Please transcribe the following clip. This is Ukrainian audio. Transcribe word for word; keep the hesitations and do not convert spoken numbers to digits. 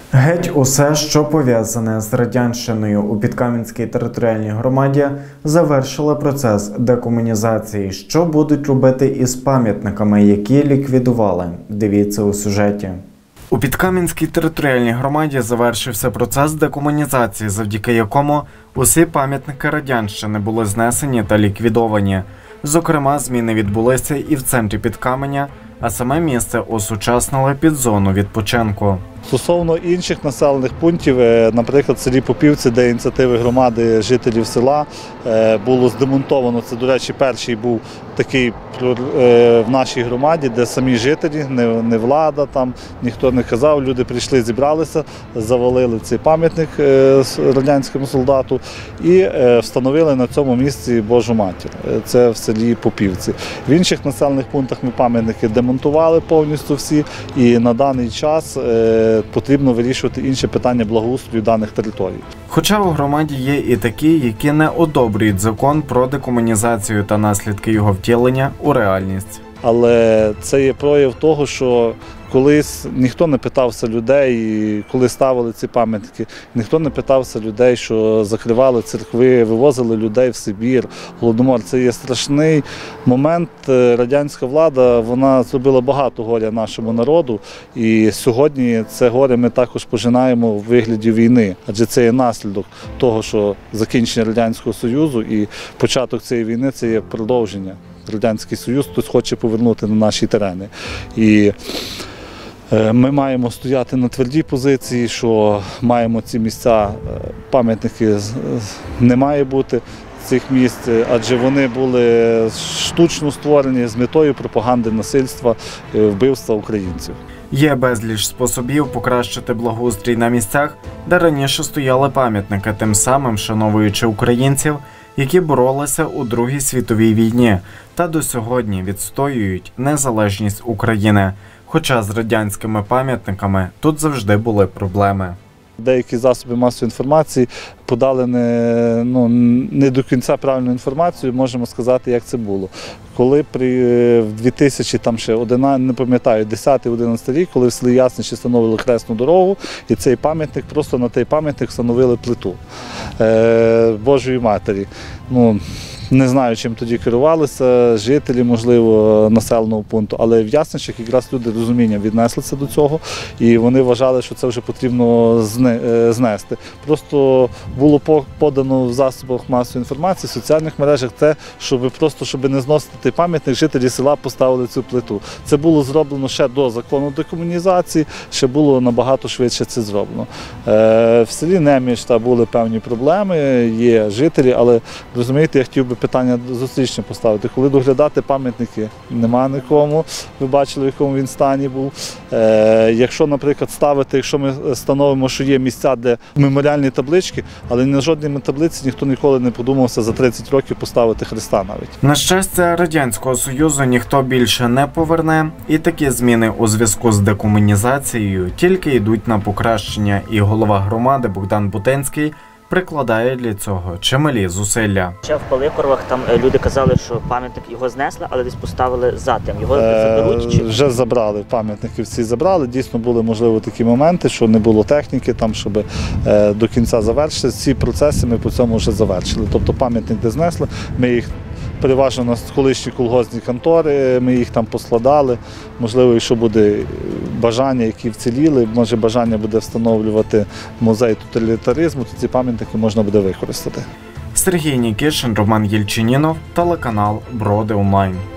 Геть усе, що пов'язане з радянщиною у Підкам'янській територіальній громаді, завершили процес декомунізації. Що будуть робити із пам'ятниками, які ліквідували? Дивіться у сюжеті. У Підкам'янській територіальній громаді завершився процес декомунізації, завдяки якому усі пам'ятники радянщини були знесені та ліквідовані. Зокрема, зміни відбулися і в центрі Підкаменя, а саме місце осучаснили під зону відпочинку. Стосовно інших населених пунктів, наприклад, в селі Попівці, де ініціативи громади жителів села, було здемонтовано. Це, до речі, перший був такий в нашій громаді, де самі жителі, не влада, там ніхто не казав, люди прийшли, зібралися, завалили цей пам'ятник радянському солдату і встановили на цьому місці Божу Матір. Це в селі Попівці. В інших населених пунктах ми пам'ятники демонтували повністю всі, і на даний час потрібно вирішувати інші питання благоустрою даних територій. Хоча у громаді є і такі, які не одобрюють закон про декомунізацію та наслідки його втілення у реальність. Але це є прояв того, що колись ніхто не питався людей, коли ставили ці пам'ятники, ніхто не питався людей, що закривали церкви, вивозили людей в Сибір, Голодомор. Це є страшний момент. Радянська влада, вона зробила багато горя нашому народу, і сьогодні це горе ми також пожинаємо у вигляді війни, адже це є наслідок того, що закінчення Радянського Союзу і початок цієї війни – це є продовження. Радянський Союз хтось хоче повернути на наші терени. І ми маємо стояти на твердій позиції, що маємо ці місця, пам'ятники не має бути цих місць, адже вони були штучно створені з метою пропаганди насильства, вбивства українців. Є безліч способів покращити благоустрій на місцях, де раніше стояли пам'ятники, тим самим вшановуючи українців, які боролися у Другій світовій війні та до сьогодні відстоюють незалежність України. Хоча з радянськими пам'ятниками тут завжди були проблеми. Деякі засоби масової інформації подали не, ну, не до кінця правильну інформацію, можемо сказати, як це було. Коли при, в дві тисячі, там ще, не пам'ятаю, десятий-одинадцятий рік, коли в селі Ясничі встановили хресну дорогу, і цей пам'ятник, просто на той пам'ятник встановили плиту е, Божої Матері. Ну, не знаю, чим тоді керувалися жителі, можливо, населеного пункту, але в Ясничах якраз люди розуміння віднеслися до цього, і вони вважали, що це вже потрібно знести. Просто було подано в засобах масової інформації, в соціальних мережах те, щоб просто, щоб не зносити той пам'ятник, жителі села поставили цю плиту. Це було зроблено ще до закону декомунізації, ще було набагато швидше це зроблено. В селі Неміч були певні проблеми, є жителі, але, розумієте, я хотів би питання зустрічне поставити. Коли доглядати пам'ятники, нема нікому, ви бачили, в якому він стані був. Е, якщо, наприклад, ставити, якщо ми встановимо, що є місця, де меморіальні таблички, але на жодній таблиці ніхто ніколи не подумався за тридцять років поставити Христа навіть. На щастя, Радянського Союзу ніхто більше не поверне, і такі зміни у зв'язку з декомунізацією тільки йдуть на покращення, і голова громади Богдан Бутенський прикладає для цього чималі зусилля. Ще в Паликоровах там люди казали, що пам'ятник його знесли, але десь поставили затем. Його заберуть? Чи? Вже забрали, пам'ятники всі забрали. Дійсно були, можливо, такі моменти, що не було техніки, там, щоб е, до кінця завершити. Ці процеси ми по цьому вже завершили. Тобто пам'ятник де знесли, ми їх переважно на колишні колгоспні контори, ми їх там поскладали. Можливо, якщо буде бажання, які вціліли, може бажання буде встановлювати музей тоталітаризму, то ці пам'ятники можна буде використати. Сергій Нікішин, Роман Єльчинінов, телеканал Броди Онлайн.